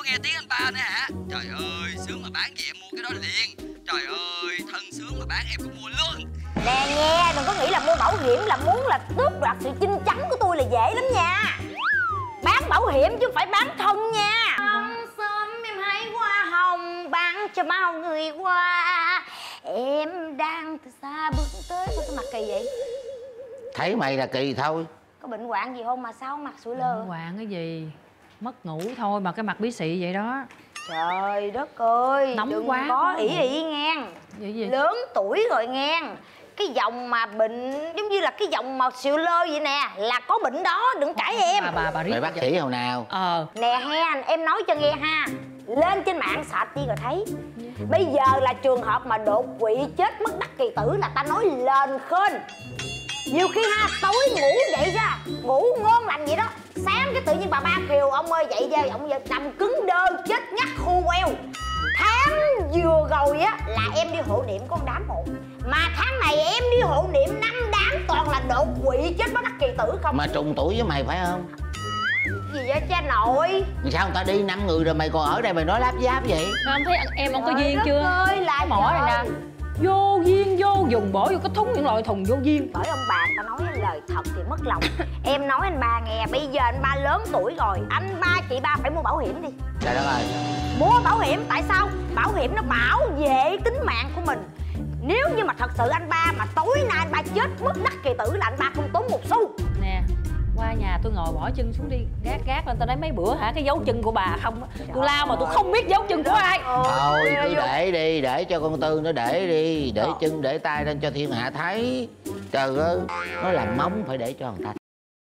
nghe tiếng anh ba nữa hả? Trời ơi, sướng mà bán gì em mua cái đó liền. Trời ơi, thân sướng mà bán em cũng mua luôn. Nè nghe, đừng có nghĩ là mua bảo hiểm là muốn là tước đoạt sự chinh chắn của tôi là dễ lắm nha. Bán bảo hiểm chứ không phải bán thân nha. Hồng sớm em hãy hoa hồng bán cho bao người qua. Em đang từ xa bước tới. Sao tôi mặt kỳ vậy? Thấy mày là kỳ thôi. Có bệnh hoạn gì không mà sao mặt sủi lơ? Bệnh hoạn cái gì? Mất ngủ thôi mà cái mặt bí xị vậy đó. Trời đất ơi, nóng đừng quá có ỷ ngang. Gì? Lớn tuổi rồi ngang. Cái dòng mà bệnh giống như là cái dòng mà sụi lơ vậy nè là có bệnh đó, đừng cãi em. Bà Mày bác sĩ hồi nào? Nè ha, em nói cho nghe ha. Lên trên mạng search đi rồi thấy. Bây giờ là trường hợp mà đột quỵ chết mất đắc kỳ tử là ta nói lên khên. Nhiều khi ha, tối ngủ dậy ra ngủ ngon lành vậy đó, sáng cái tự nhiên bà Ba Kiều ông ơi dậy ra ông giờ nằm cứng đơ chết ngắt khô queo. Tháng vừa rồi á là em đi hộ niệm con đám một, mà tháng này em đi hộ niệm 5 đám toàn là đột quỵ chết mất đắc kỳ tử không. Mà trùng tuổi với mày phải không? Gì vậy cha nội? Sao người ta đi 5 người rồi mày còn ở đây mày nói láp giáp vậy? Không thấy em ông có Trời duyên đất chưa? ơi, là cái mỏ này nè, vô duyên vô dùng bỏ vô cái thúng những loại thùng vô duyên. Bởi ông bà ta nói lời thật thì mất lòng. Em nói anh ba nghe, bây giờ anh ba lớn tuổi rồi, anh ba chị ba phải mua bảo hiểm đi. Trời đất ơi. Mua bảo hiểm tại sao? Bảo hiểm nó bảo vệ tính mạng của mình. Nếu như mà thật sự anh ba mà tối nay anh ba chết mất đắc kỳ tử là anh ba không tốn một xu. Nè, qua nhà tôi ngồi bỏ chân xuống đi, gác lên tao lấy mấy bữa hả cái dấu chân của bà không á. Tôi lao mà tôi không biết dấu chân của ai. Thôi cứ để đi, để cho con Tư nó để đi, để chân để tay lên cho thiên hạ thấy. Trời ơi, nó làm móng phải để cho người ta.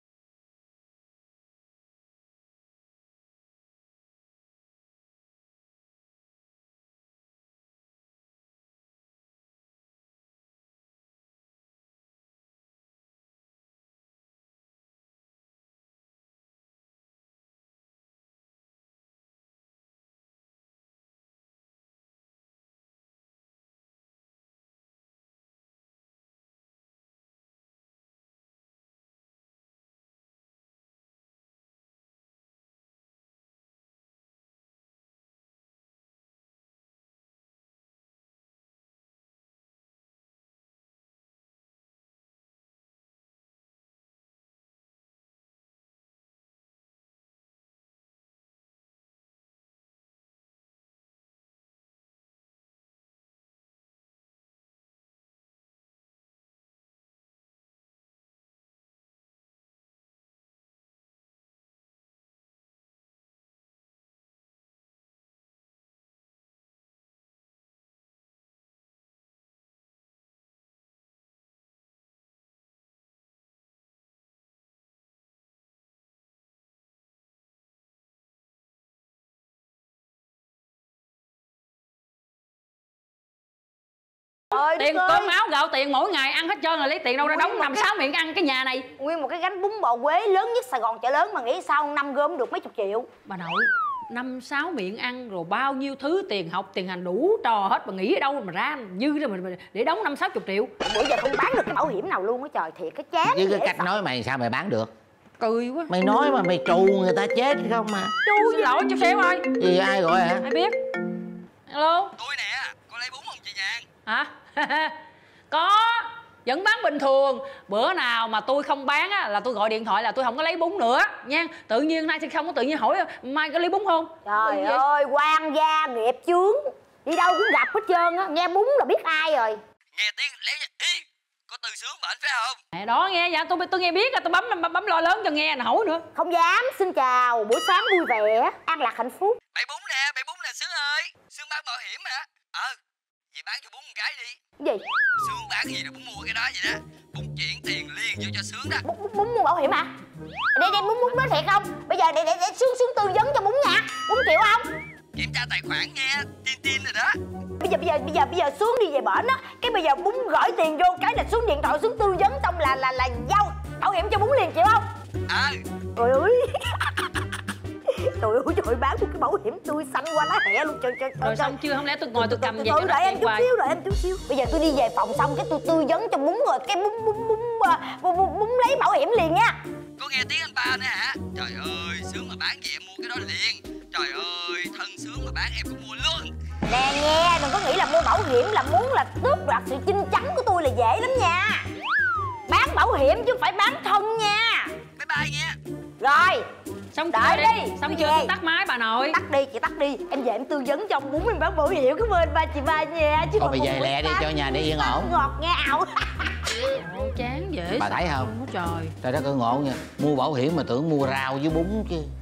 Tiền cơm áo gạo tiền mỗi ngày ăn hết trơn rồi lấy tiền đâu ra đóng 5-6 miệng ăn cái nhà này. Nguyên một cái gánh bún bò Quế lớn nhất Sài Gòn chợ lớn mà nghĩ sao năm gom được mấy chục triệu. Bà nội 5-6 miệng ăn rồi bao nhiêu thứ tiền học tiền hành đủ trò hết, mà nghĩ ở đâu mà ra dư ra mình để đóng 50-60 triệu. Bữa giờ không bán được cái bảo hiểm nào luôn á trời, thiệt cái chán. Với cái cách nói mày sao mày bán được? Cười quá. Mày nói mà mày trù người ta chết không mà. Chú xin lỗi chút xíu thôi. Gì ai gọi hả? Ai biết. Alo. Tôi nè, có lấy bún không chị Nhàn? Hả? Có, vẫn bán bình thường. Bữa nào mà tôi không bán á là tôi gọi điện thoại là tôi không có lấy bún nữa nha. Tự nhiên nay thì không có tự nhiên hỏi mai có lấy bún không. Trời ơi, quan gia nghiệp chướng, đi đâu cũng gặp hết trơn á. Nghe bún là biết ai rồi. Nghe tiếng léo ý, có Tư sướng bệnh phải không? Mẹ đó nghe dạ tôi nghe biết, tôi bấm lo lớn cho nghe, hỏi nữa. Không dám. Xin chào, buổi sáng vui vẻ, an lạc hạnh phúc. Bậy bún nè Sướng ơi. Sướng bán bảo hiểm hả? Vậy bán cho bún một cái đi. Gì? Sướng bán gì rồi bún mua cái đó vậy đó. Bún chuyển tiền liền vô cho Sướng đó. Bún mua bảo hiểm hả? Đây bún nói thiệt không? Bây giờ để Sướng tư vấn cho bún nha. Bún chịu không? Kiểm tra tài khoản nghe, tin rồi đó. Bây giờ Sướng đi về bển á, cái bây giờ bún gửi tiền vô cái là Sướng điện thoại Sướng tư vấn xong là giao bảo hiểm cho bún liền, chịu không? Trời ơi. Trời ơi trời, bán một cái bảo hiểm tươi xanh qua lá hẹ luôn. Trời. Rồi xong chưa? Không lẽ tôi ngồi tôi cầm về cho đợi em chút xíu. Bây giờ tôi đi về phòng xong cái tôi tư vấn cho bún rồi cái bún lấy bảo hiểm liền nha. Có nghe tiếng anh ba nữa hả? Trời ơi, Sướng mà bán gì em mua cái đó liền. Trời ơi, mua bảo hiểm là muốn là tước đoạt sự chín chắn của tôi là dễ lắm nha. Bán bảo hiểm chứ không phải bán thân nha. Bye bye nha. Rồi Xong đợi chưa đi, xong tôi chưa? về. Tôi tắt máy bà nội. Tắt đi, chị tắt đi. Em về em tư vấn cho ông 40 bán bảo hiểm. Cảm ơn ba chị ba nha. Chứ Thôi còn mày một về buổi lẹ đi sáng cho nhà đi yên ổn. ngọt nghe ảo. Ôi, chán dễ Bà thấy không? trời. Trời đất ơi ngộ nha. Mua bảo hiểm mà tưởng mua rau với bún chứ.